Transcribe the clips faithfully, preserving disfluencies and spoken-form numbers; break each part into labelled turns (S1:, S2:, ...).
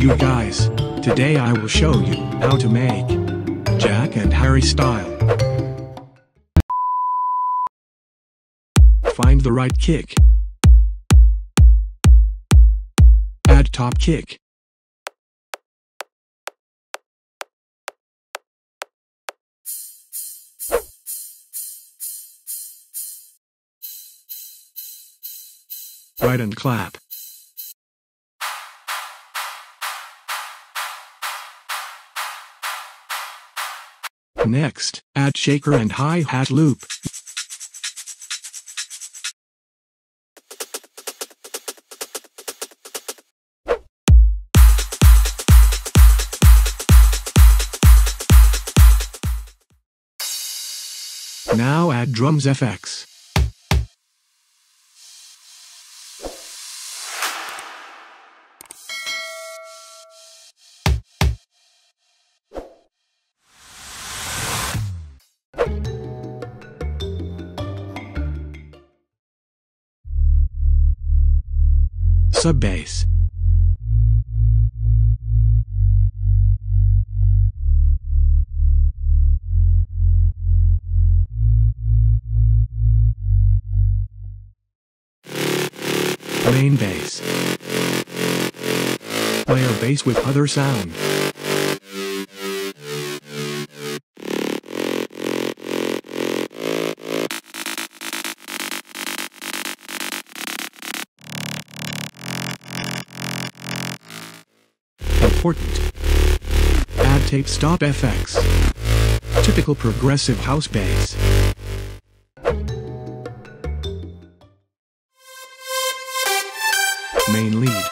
S1: you guys, today I will show you how to make Jack and Harry style. Find the right kick. Add top kick. Right and clap. Next, add shaker and hi-hat loop. Now add drums F X. Sub bass. Main bass. Player bass with other sound. Important. Add tape stop F X. Typical progressive house bass. Main lead.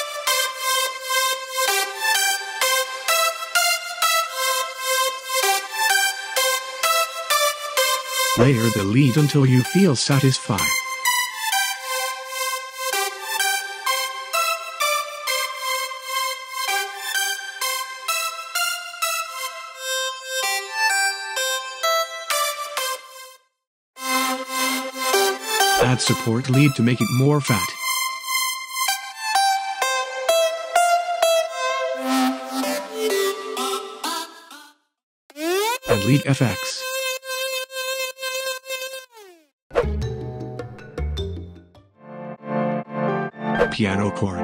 S1: Layer the lead until you feel satisfied. Add support lead to make it more fat. And lead F X. Piano chord.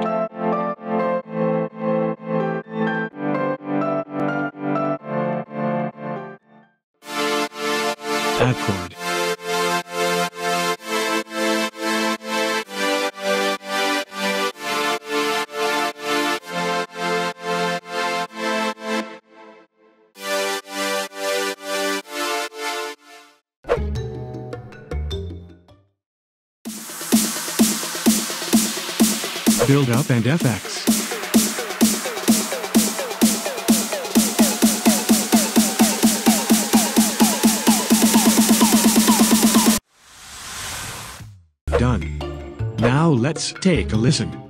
S1: Add chord. Build up and F X. Done. Now let's take a listen.